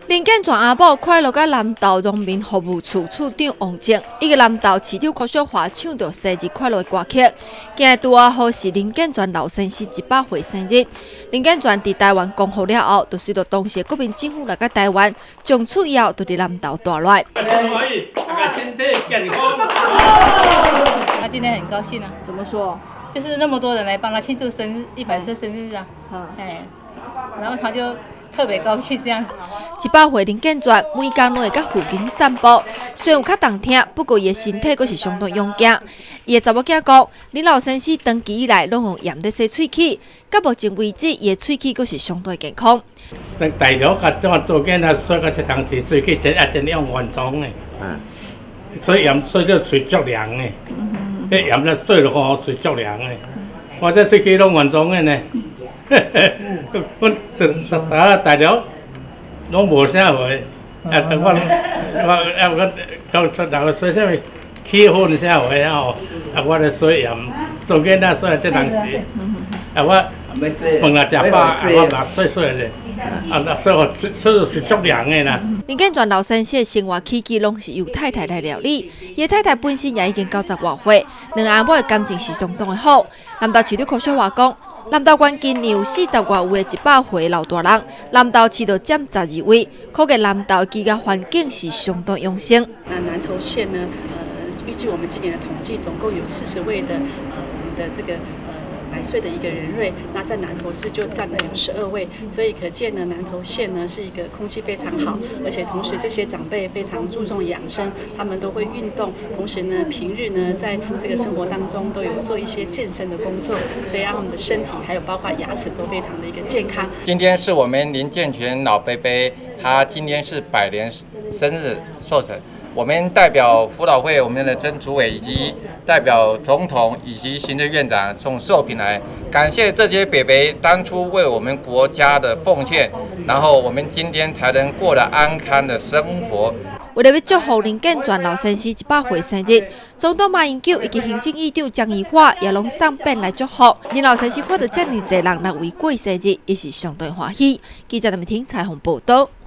林建全阿母快乐甲南投农民服务处处长王静，以及南投市长柯小华唱着生日快乐的歌曲。今日拄好是林建全老先生100岁生日。林建全伫台湾恭贺了后，就随着当时国民政府来到台湾，从此以后就伫南投住落。 大家身体健康。 他今天很高兴啊。 怎么说？ 就是那么多人来帮他庆祝生日100岁生日啊。哎，然后他就特别高兴这样子。 100岁林建全每天都会到附近散步，虽然有较动听，不过伊的身体阁是相当勇敢。伊的查某囝讲，林老先生长期以来拢用盐在洗喙齿，到目前为止，伊的喙齿阁是相当健康。 在大陆甲这样做囡仔洗到这当时喙齿真用完妆的，所以盐洗到喙足凉的，迄盐咧洗落吼喙足凉的，我这喙齿拢完妆的呢。阮大陆拢无啥货，等我到洗啥物起粉啥货吼，我咧洗盐做囡仔洗这当时，我饭啊食饱，我嘛洗咧，所以我是足凉的啦。 林建全老先生的生活起居拢是由太太来料理，伊太太本身也已经90多岁，两阿母的感情是相当的好。南投市长柯小华讲。南投县今年有40多位的100岁老大人，南投市就占12位，可见南投居家环境是相当用心。 南投县呢，预计我们今年的统计总共有40位的我们的这个100岁的一个人瑞，那在南投市就占了有12位，所以可见呢，南投县呢是一个空气非常好，而且同时这些长辈非常注重养生，他们都会运动，同时呢平日呢在这个生活当中都有做一些健身的工作，所以让他们的身体还有包括牙齿都非常的一个健康。 今天是我们林建全老伯伯，他今天是100年生日寿辰。我们代表辅导会我们的曾主委以及代表总统以及行政院长送寿品来，感谢这些伯伯当初为我们国家的奉献，然后我们今天才能过得安康的生活。 为了要祝福林建全老先生100岁生日，总统马英九以及行政院长江宜桦也拢送便来祝福。林老先生看到这么多人来为过生日，也是相当欢喜。记者林明婷采访报道。